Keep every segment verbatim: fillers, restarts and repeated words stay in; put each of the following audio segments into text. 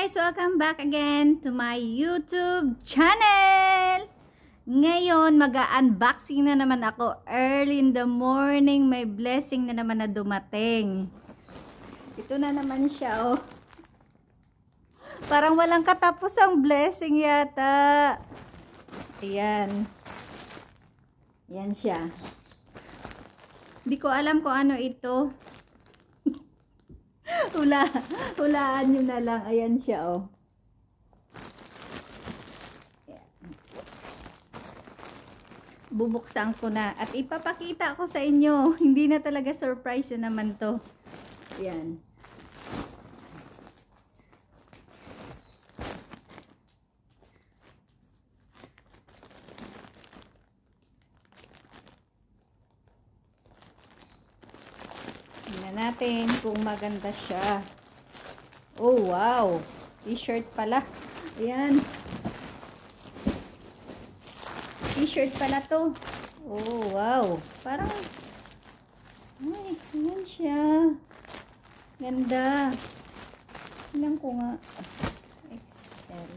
guys! Welcome back again to my YouTube channel! Ngayon, mag-unboxing na naman ako. Early in the morning, may blessing na naman na dumating. Ito na naman siya, oh. Parang walang katapos ang blessing yata. Ayan. Ayan siya. Hindi ko alam kung ano ito. Hula, hulaan nyo na lang. Ayan siya, oh. Bubuksan ko na. At ipapakita ko sa inyo. Hindi na talaga surprise na naman to. Ayan. Tingnan natin kung maganda siya. Oh, wow. T-shirt pala. Ayan. T-shirt pala to. Oh, wow. Parang, ay, ayan siya. Ganda. Tingnan ko nga. X L.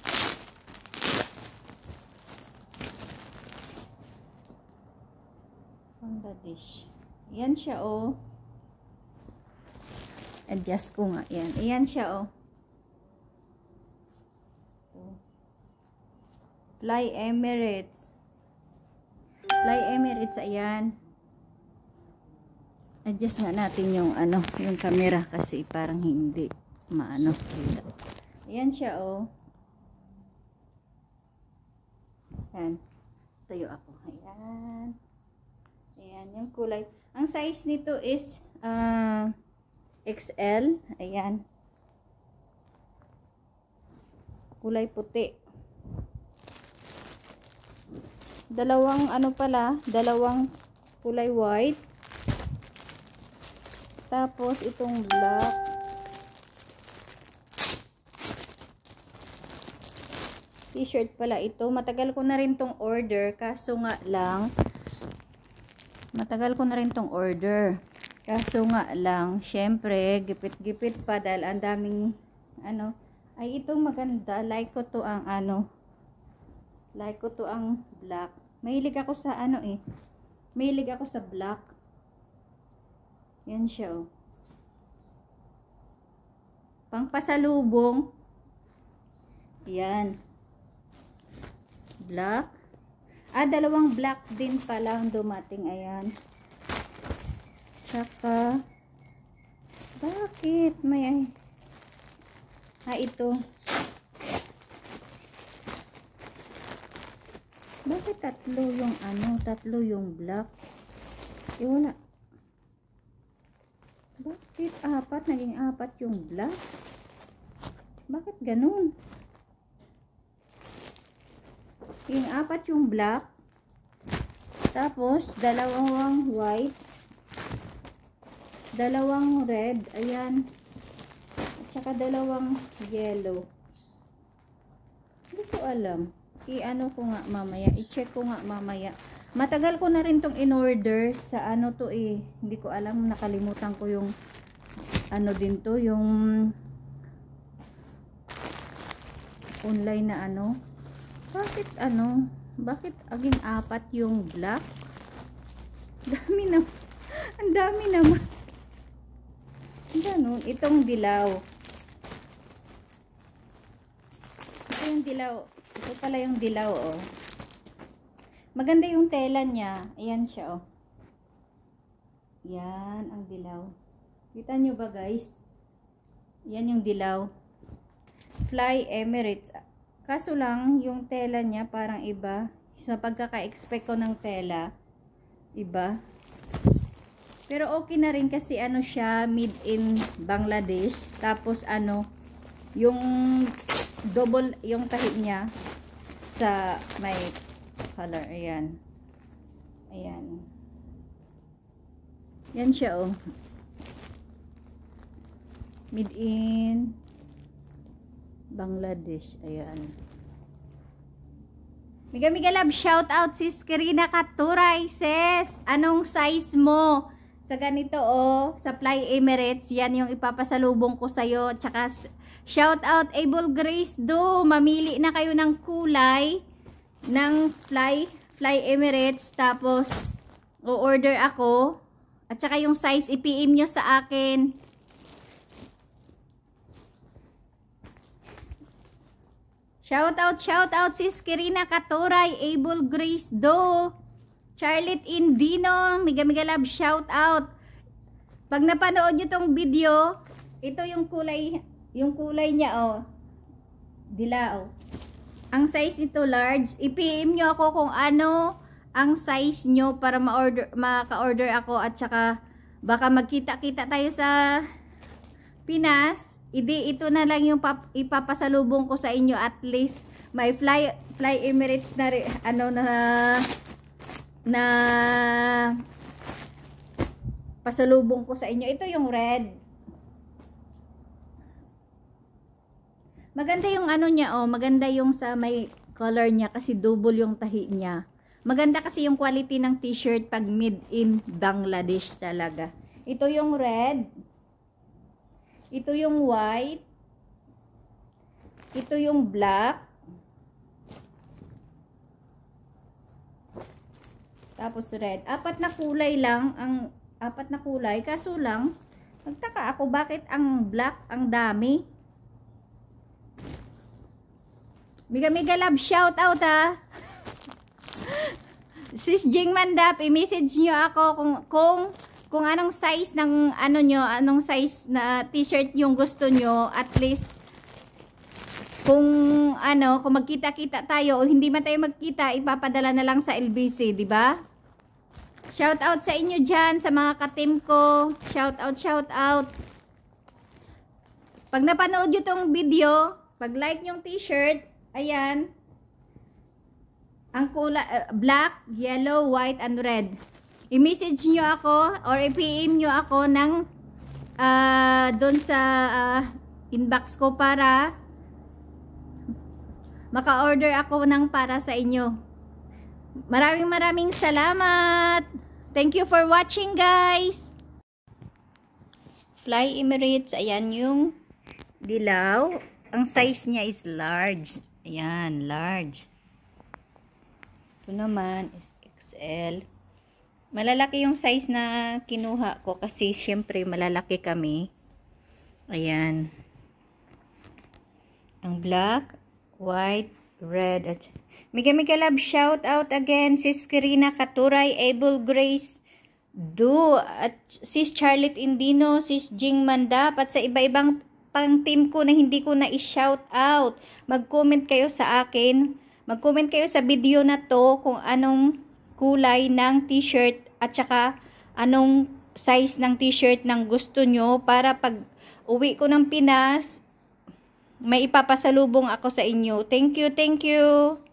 Bangladesh. Ayan siya, oh. Adjust ko nga. Ayan. Ayan siya, oh. Fly Emirates. Fly Emirates, ayan. Adjust nga natin yung, ano, yung camera kasi parang hindi maano. Ayan siya, oh. Ayan. Tayo ako. Ayan. Ayan, yung kulay. Ang size nito is, ah, uh, X L. Ayan. Kulay puti. Dalawang ano pala, dalawang kulay white. Tapos itong black. T-shirt pala ito. Matagal ko na rin tong order, kaso nga lang matagal ko na rin tong order. Kaso nga lang, syempre, gipit-gipit pa dahil ang daming, ano, ay ito maganda. Like ko to ang, ano, like ko to ang black. Mahilig ako sa, ano eh, mahilig ako sa black. Yan siya, oh. Pang pasalubong. Yan. Black. Ah, dalawang black din pala ang dumating. Ayan. Tsaka, bakit? May, ay, ah, ito. Bakit tatlo yung, ano, tatlo yung black? Eh, wala. Bakit apat? Naging apat yung black? Bakit ganun? Naging apat yung black. Tapos, dalawang white. Dalawang red, ayan. At saka dalawang yellow. Hindi ko alam. I-ano ko nga mamaya. I-check ko nga mamaya. Matagal ko na rin tong in-order sa ano to eh. Hindi ko alam. Nakalimutan ko yung ano din to. Yung online na ano. Bakit ano? Bakit aging apat yung black? Dami na. Ang dami naman. Ganun, itong dilaw. Ito yung dilaw. Ito pala yung dilaw, oh. Maganda yung tela niya. Ayan siya, oh. Yan, ang dilaw. Kita nyo ba, guys? Yan yung dilaw. Fly Emirates. Kaso lang, yung tela niya parang iba. Sa pagkaka-expect ko ng tela, iba. Pero okay na rin kasi ano siya, made in Bangladesh. Tapos ano, yung double, yung tahi niya sa may color. Ayan. Ayan. Yan siya, oh. Made in Bangladesh. Ayan. Miga Miga Love, shout out sis Karina Katuray, sis. Anong size mo? Sa ganito, oh, sa Fly Emirates, yan yung ipapasalubong ko sa'yo. Tsaka Shout out Able Grace Do. Mamili na kayo ng kulay ng Fly, Fly Emirates. Tapos, o-order ako. At saka yung size, i-P M nyo sa akin. Shout out, shout out sis Kirina Katuray, Able Grace Do, Charlotte Indino, Miga Miga Love, shout out. Pag napanood nyo tong video, ito yung kulay, yung kulay niya, oh. Dilaw. Ang size nito large. I-P M nyo ako kung ano ang size nyo para ma-order, maka-order ako at saka baka magkita-kita tayo sa Pinas. Idi, ito na lang yung pap, ipapasalubong ko sa inyo, at least may fly fly Emirates na ano na na pasalubong ko sa inyo. Ito yung red. Maganda yung ano niya, oh, maganda yung sa may color niya kasi double yung tahi niya. Maganda kasi yung quality ng t-shirt pag made in Bangladesh talaga. Ito yung red. Ito yung white. Ito yung black. Tapos red. Apat na kulay lang. Ang apat na kulay. Kaso lang, nagtaka ako bakit ang black ang dami. Miga Miga Love, shout out ha. Sis Jing Mandap, i-message nyo ako kung kung kung anong size ng ano nyo, anong size na t-shirt yung gusto nyo, at least kung ano, kung magkita-kita tayo o hindi man tayo magkita, ipapadala na lang sa L B C, di ba? Shout out sa inyo dyan, sa mga ka-team ko. Shout out, shout out. Pag napanood nyo tong video, pag like yung t-shirt, ayan, ang kulay, uh, black, yellow, white, and red. I-message nyo ako or i-P M nyo ako ng uh, doon sa uh, inbox ko para maka-order ako ng para sa inyo. Maraming maraming salamat. Thank you for watching, guys. Fly Emirates, ayan yung dilaw. Ang size niya is large. Ayan, large. Ito naman is X L. Malalaki yung size na kinuha ko kasi syempre malalaki kami. Ayan. Ang black, white, red, at Miga Miga Love, shout out again sis Kirina Katuray, Able Grace Do, at sis Charlotte Indino, sis Jing Mandap, at sa iba-ibang pang team ko na hindi ko na i-shout out. Mag-comment kayo sa akin. Mag-comment kayo sa video na to kung anong kulay ng t-shirt at saka anong size ng t-shirt ng gusto nyo para pag uwi ko ng Pinas may ipapasalubong ako sa inyo. Thank you, thank you.